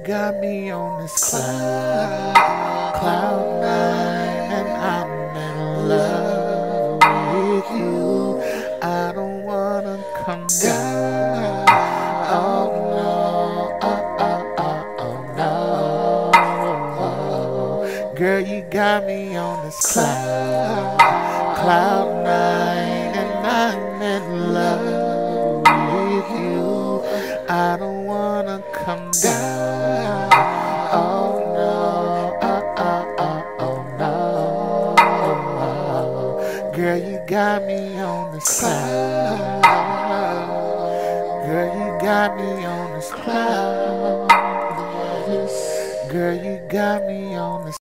got me on this cloud nine, and I'm in love with you. I don't wanna come down. Oh no, oh no. Girl, you got me on this cloud nine, and I'm in love with you. I don't wanna come down. Oh no, oh no. Girl, you got me on this cloud. Girl, you got me on this cloud. Girl, you got me on this